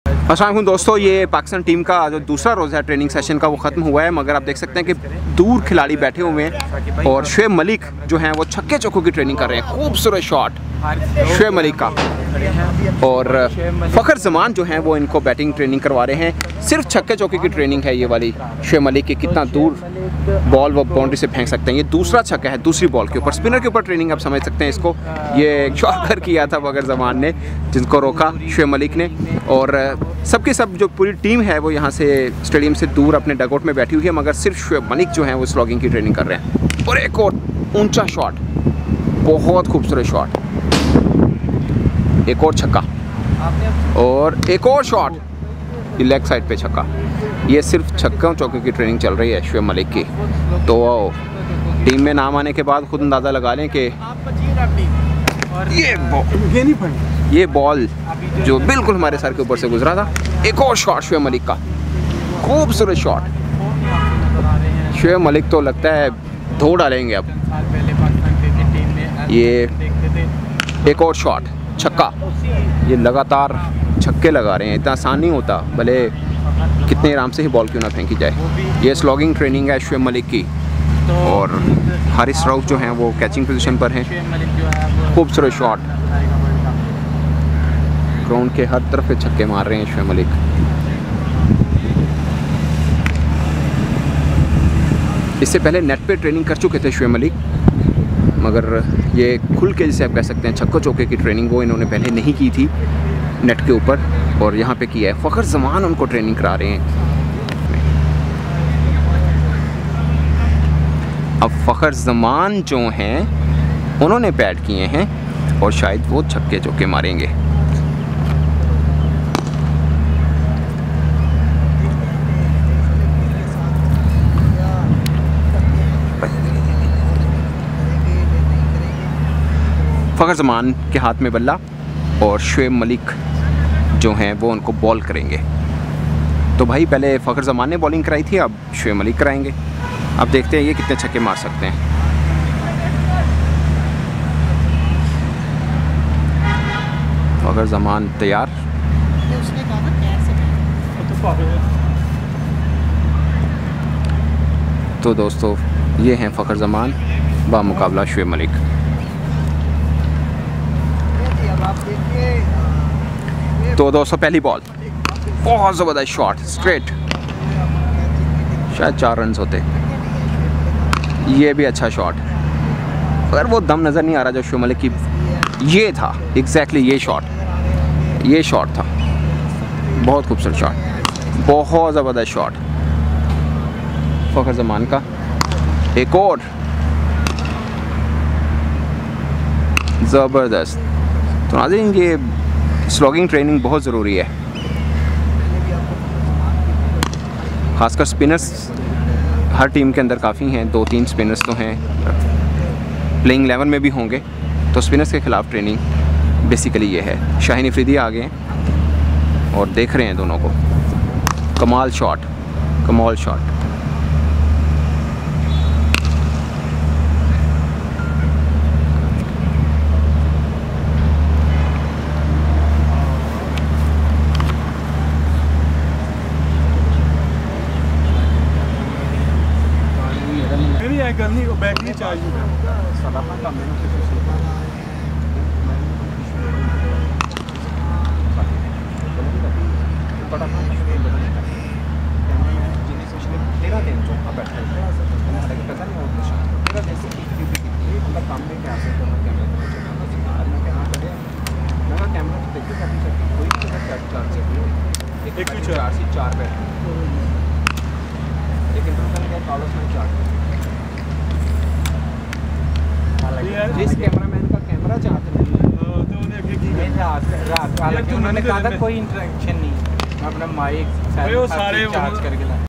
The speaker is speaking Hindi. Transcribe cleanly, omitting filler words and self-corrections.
अस्सलाम वालेकुम दोस्तों, ये पाकिस्तान टीम का जो दूसरा रोज़ है ट्रेनिंग सेशन का वो ख़त्म हुआ है, मगर आप देख सकते हैं कि दूर खिलाड़ी बैठे हुए हैं और शुएब मलिक जो हैं वो छक्के चौकों की ट्रेनिंग कर रहे हैं। खूबसूरत शॉट शुएब मलिक का, और फ़खर जमान जो हैं वो इनको बैटिंग ट्रेनिंग करवा रहे हैं। सिर्फ छक्के चौके की ट्रेनिंग है ये वाली शुएब मलिक की, कितना दूर बॉल वो बाउंड्री से फेंक सकते हैं। ये दूसरा छक्का है दूसरी बॉल के ऊपर, स्पिनर के ऊपर ट्रेनिंग आप समझ सकते हैं इसको। ये शॉर्कर किया था फ़खर जमान ने, जिनको रोका शुएब मलिक ने। और सबके सब जो पूरी टीम है वो यहाँ से स्टेडियम से दूर अपने डगआउट में बैठी हुई है, मगर सिर्फ शुएब मलिक जो हैं वो स्लॉगिंग की ट्रेनिंग कर रहे हैं। और एक और ऊंचा शॉट, बहुत खूबसूरत शॉट, एक और छक्का और एक और शॉट, ये लेग साइड पे छक्का। ये सिर्फ छक्कों चौके की ट्रेनिंग चल रही है शुएब मलिक की। तो टीम में नाम आने के बाद खुद अंदाज़ा लगा लें कि ये बॉल जो बिल्कुल हमारे सर के ऊपर से गुजरा था। एक और शॉट शुएब मलिक का, खूबसूरत शॉट। शुएब मलिक तो लगता है धो डालेंगे अब। ये एक और शॉट, छक्का। ये लगातार छक्के लगा रहे हैं, इतना आसान नहीं होता, भले कितने आराम से ही बॉल क्यों ना फेंकी जाए। ये स्लॉगिंग ट्रेनिंग है शुएब मलिक की, और हारिस राउफ जो हैं वो कैचिंग पोजीशन पर हैं। खूबसूरत शॉट, ग्राउंड के हर तरफ पे छक्के मार रहे हैं शुएब मलिक। इससे पहले नेट पे ट्रेनिंग कर चुके थे शुएब मलिक, मगर ये खुल के जैसे आप कह सकते हैं छक्कों चौके की ट्रेनिंग वो इन्होंने पहले नहीं की थी नेट के ऊपर, और यहाँ पे किया है। फ़खर जमान उनको ट्रेनिंग करा रहे हैं। अब फ़खर जमान जो हैं उन्होंने बैट किए हैं और शायद वो छक्के चौके मारेंगे। फ़खर जमान के हाथ में बल्ला और शुएब मलिक जो हैं वो उनको बॉल करेंगे। तो भाई पहले फ़खर जमान ने बॉलिंग कराई थी, अब शुएब मलिक कराएंगे। अब देखते हैं ये कितने छक्के मार सकते हैं। फ़खर जमान तैयार। तो दोस्तों ये हैं फ़खर जमान बामुकाबला शुएब मलिक। तो दोस्तों पहली बॉल, बहुत ज़बरदस्त शॉट, स्ट्रेट, शायद 4 रन होते। ये भी अच्छा शॉट, अगर वो दम नज़र नहीं आ रहा जो शुएब मलिक की। ये था एग्जैक्टली ये शॉट था, बहुत खूबसूरत शॉट, बहुत ज़बरदस्त शॉट फ़खर जमान का। एक और ज़बरदस्त। तो नाज़रीन ये स्लॉगिंग ट्रेनिंग बहुत ज़रूरी है, ख़ासकर स्पिनर्स हर टीम के अंदर काफ़ी हैं। 2-3 स्पिनर्स तो हैं, प्लेइंग 11 में भी होंगे। तो स्पिनर्स के ख़िलाफ़ ट्रेनिंग बेसिकली ये है। शाहीन अफरीदी आ गए हैं और देख रहे हैं दोनों को। कमाल शॉट, कमाल शॉट। करनी को बैठनी चाहिए। जिस कैमरामैन का कैमरा चाहते हैं हालांकि उन्होंने कहा था कोई इंटरेक्शन नहीं, अपना माइक सारे चार्ज करके ला।